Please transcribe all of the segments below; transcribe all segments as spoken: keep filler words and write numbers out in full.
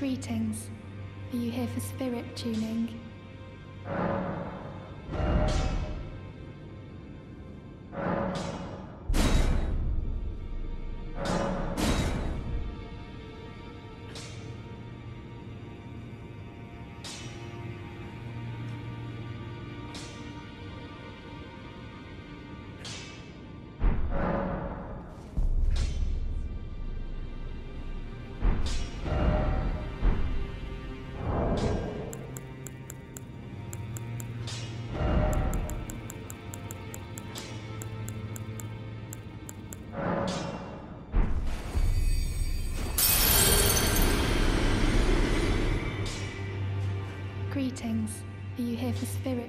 Greetings. Are you here for spirit tuning? Greetings. Are you here for spirit?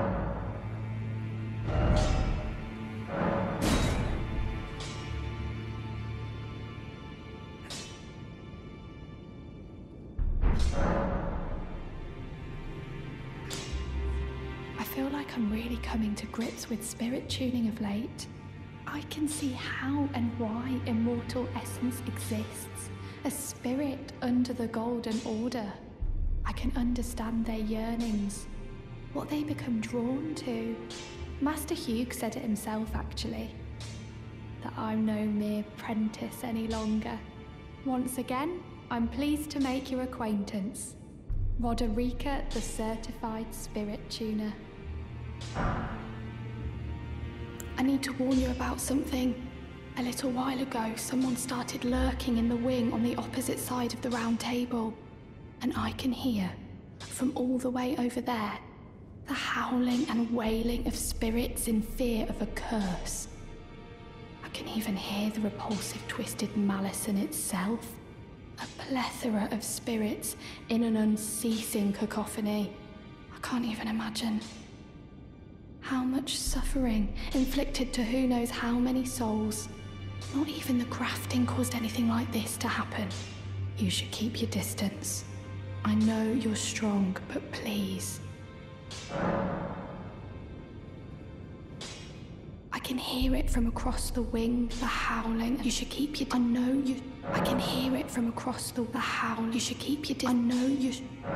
I feel like I'm really coming to grips with spirit tuning of late. I can see how and why immortal essence exists, a spirit under the Golden Order. I can understand their yearnings, what they become drawn to. Master Hugh said it himself, actually, that I'm no mere apprentice any longer. Once again, I'm pleased to make your acquaintance. Roderica, the certified spirit tuner. I need to warn you about something. A little while ago, someone started lurking in the wing on the opposite side of the round table. And I can hear, from all the way over there, the howling and wailing of spirits in fear of a curse. I can even hear the repulsive twisted malice in itself. A plethora of spirits in an unceasing cacophony. I can't even imagine. How much suffering inflicted to who knows how many souls. Not even the grafting caused anything like this to happen. You should keep your distance. I know you're strong, but please. I can hear it from across the wing, the howling. You should keep your... I know you... I can hear it from across the, the howl. You should keep your... I know you...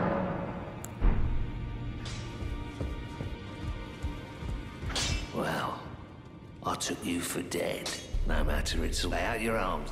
Well, I took you for dead. No matter, it's... Lay out your arms.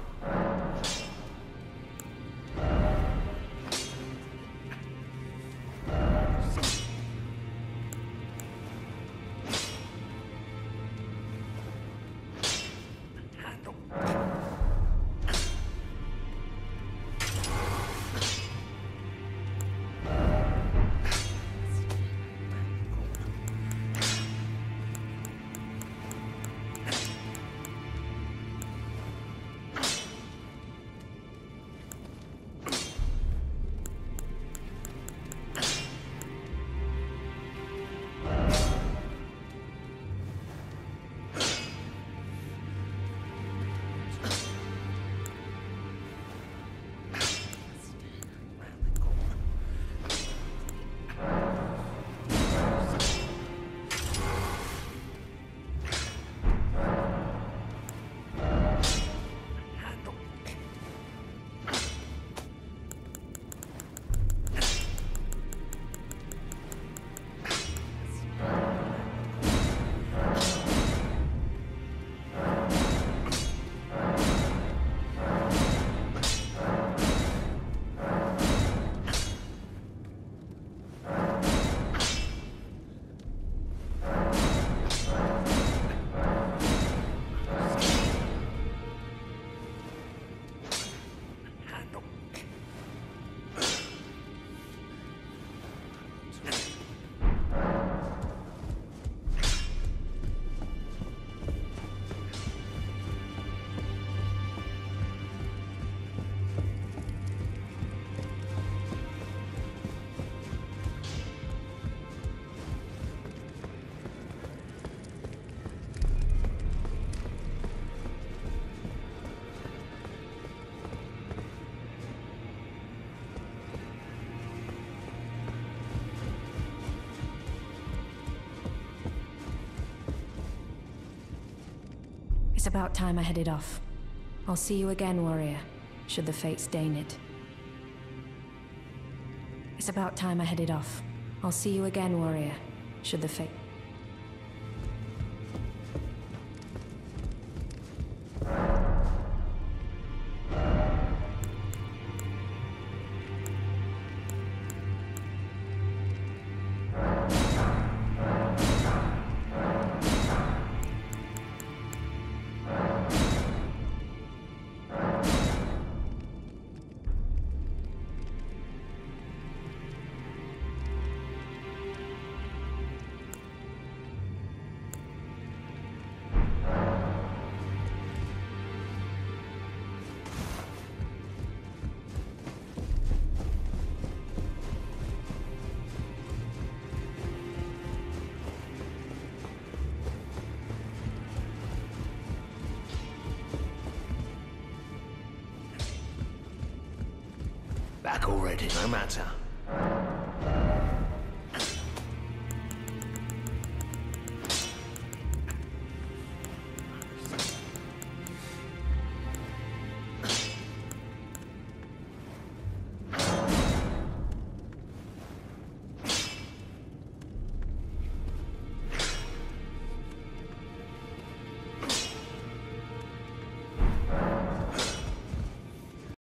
It's about time I headed off. I'll see you again, warrior, should the fates deign it. It's about time I headed off. I'll see you again, warrior. Should the fate... Back already, no matter.